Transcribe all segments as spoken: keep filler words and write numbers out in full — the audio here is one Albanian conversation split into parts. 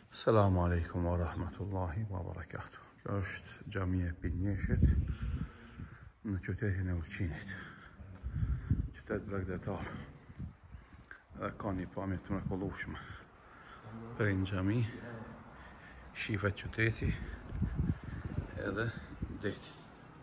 Selamu alaikum wa rahmatullahi wa barakatuh. Kjo është xhamia e Pinjeshit në qytetin e Ulqinit, qytet bregdetar. Dhe ka një pamje të mrekullueshme. Prej në xhami shihet qyteti edhe deti.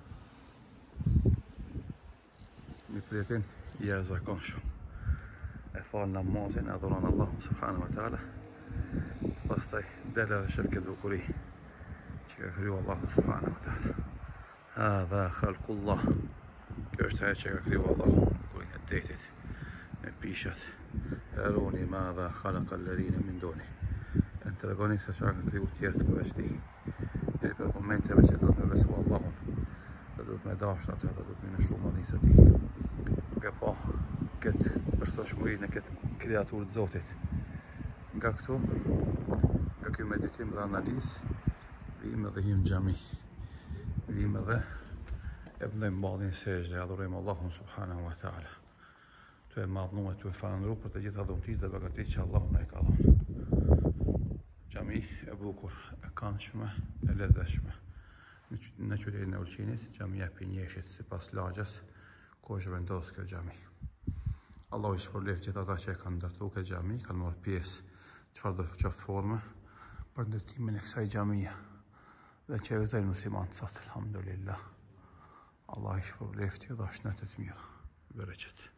Një pritin i jashtëzakonshëm. E fal namazin, adhuron Allahun subhanahu wa taala. Pastaj del edhe shef këtë bukuri që ka kriju Allahu subhanahu wa taala. Hadha khalqullah. Kjo është ajo që ka kriju Allahu, bukurinë e detit me pishat. Aruni madha khalaqa alladhina min duni. E në tregoni se çka ka kriju tjertë përveç tij. Njëri për komenteve që duhet me besu Allahun, dhe duhet me dashur atë, dhe duhet me nështru madhërisë e tij. Duke pa këtë përsosmërinë e këtë kreaturë të Zotit. Nga këtu, nga kjo meditim dhe analizë, vim edhe him xhami. Vim edhe e vëndojmë balin sejtë, adhurojmë Allahun subhanahu wa ta'ala. Tu e madhnu e tu e falëndru për të gjitha dhuntit dhe begatit që Allahun e ka dhënë. Xhami e bukur, e këndshme, e ledhshme. Në qytetin e Ulqinit, xhamia e Pinjeshit, sipas lagjes, ku është vendosur kjo xhami. Allah i shpërblef gjithë ata që e kanë ndërtu këtë xhami, kanë marrë pjesë çfarë do qoftë forme për ndërtimin e kësaj xhamie dhe që e vëzojnë muslimanë sot, alhamdulillah. Allah i shpërblefti dhe shëndet të mira. Bereqet.